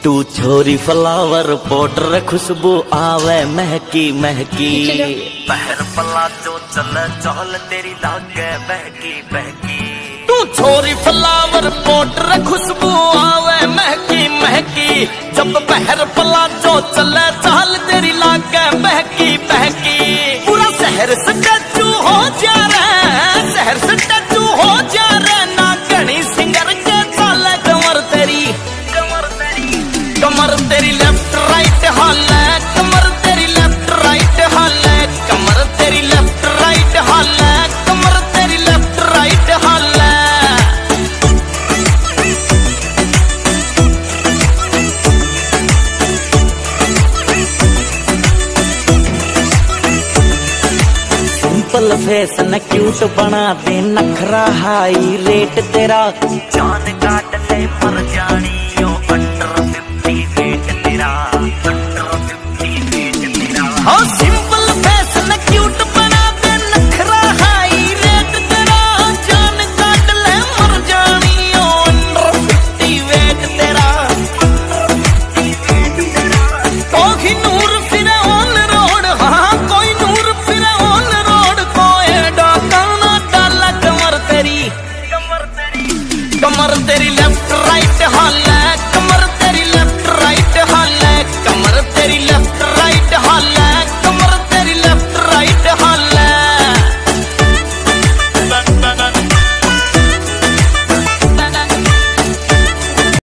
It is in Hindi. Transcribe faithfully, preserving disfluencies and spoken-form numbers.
तू छोरी फ्लावर पाउडर खुशबू आवे महकी महकी। पहर पला जो चले चहल तेरी लागे बहकी बहकी। तू छोरी फ्लावर पाउडर खुशबू आवे महकी महकी। जब पहर पला जो चले चहल तेरी लागे बहकी बहकी। पूरा शहर से टचू हो जा रहा, शहर से टचू हो जा रहा ना घनी सिंगर के चाले कमर तेरी कमर तेरी लेफ्ट राइट हाल है, कमर तेरी लेफ्ट राइट हाल है, कमर तेरी लेफ्ट राइट हाल है, कमर तेरी लेफ्ट राइट हाल है। सिंपल फेस न क्यूट बना दे नखरा हाई रेट तेरा। जान काट ले मर जानी ओ अंडर फिफ्टी वेट तेरा, अंडर फिफ्टी वेट तेरा। हाँ सिंपल फेस न क्यूट बना दे नखरा हाई रेट तेरा। जान काट ले मर जानी ओ अंडर फिफ्टी वेट तेरा। तो ही नूर फिर